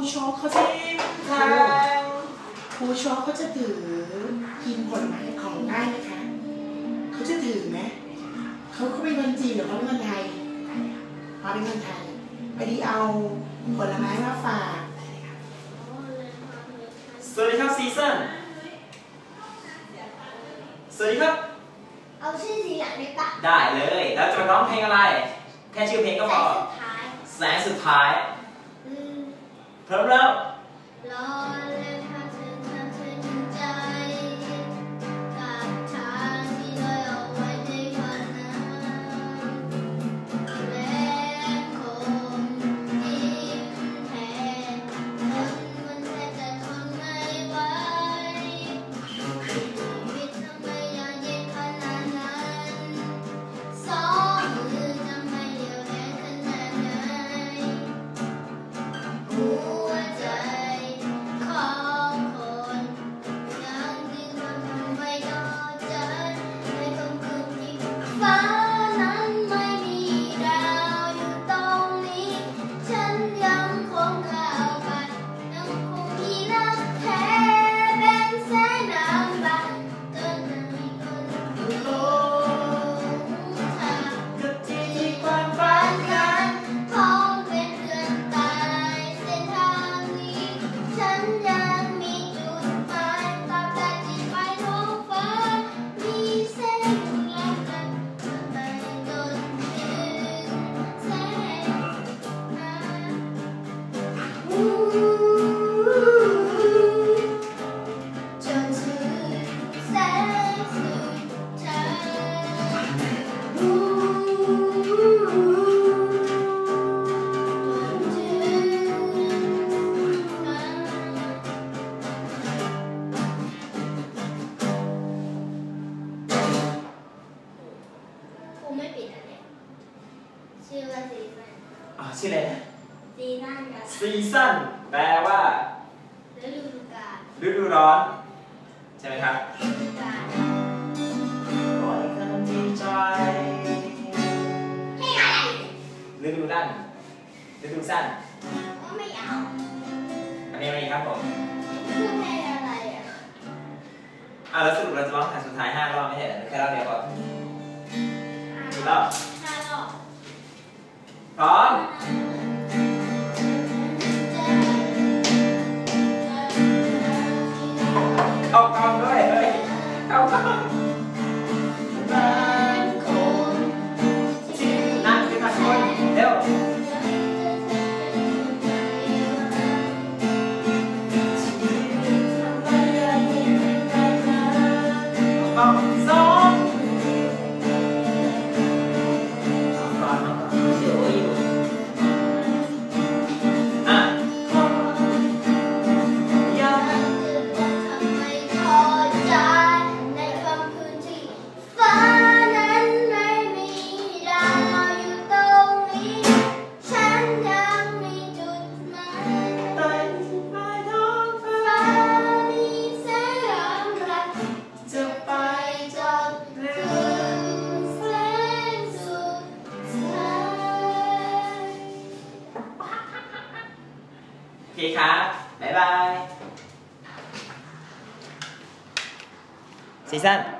โชว์เขาจะทางครูโชว์เขาจะถือกินผลไม้ของได้ไหมคะเขาจะถือไหมเขาเป็นคนจีนหรือเขาเป็นคนไทยเขาเป็นคนไทยพอดีเอาผลไม้มาฝากสวัสดีครับซีซั่นสวัสดีครับเอาชื่อทีหลังได้ปะได้เลยแล้วจะร้องเพลงอะไรแค่ชื่อเพลงก็พอแสงสุดท้ายพร้อมแล้วรอและถ้าเธอถึงใจกับทางที่ลอยเอาไว้ในวันนั้นและคงยิ้มแทนมันแทบจะทนไม่ไหวชีวิตทำไมยังเย็นขนาดนั้นสองมือทำไมเดียวแรงขนาดไหนหัวใจของคนยังยืนมันทำไม่ยอมใจในค่ำคืนที่ฟ้านั้นไม่มีดาวอยู่ตรงนี้ฉันยังคงเข้าไปยังคงมีรักแท้เป็นแสงน้ำตาจนไม่มีคนหลงทางกับที่ความฝันนั้นคงเป็นเรื่องตายเส้นทางนี้ฉันยังมีจุดหมายตราบใดที่ไปท้องฟ้ามีแสงและกันไปจนถึงแสงจนถึงแสงสุดท้ครูไม่ปิดอันนี้ชื่อว่าซีซั่นชื่ออะไรนะซีซั่นกันซีซั่นแปลว่าฤดูกาลฤดูร้อนใช่ไหมครับฤดูกาลปล่อยคำที่ใจให้อะไรฤดูสั้นฤดูสั้นก็ไม่เอาอันนี้อะไรครับผมคือเพลงอะไรแล้วสรุปเราจะร้องแข่งสุดท้าย5 รอบไม่ใช่เหรอแค่รอบเดียวก่อนกี่รอบ 5 รอบพร้อมเข้ากล้องด้วยเฮ้ยเข้ากล้องนั่งขึ้นมาคนเร็ว2โอเคครับบ๊ายบายซีซั่น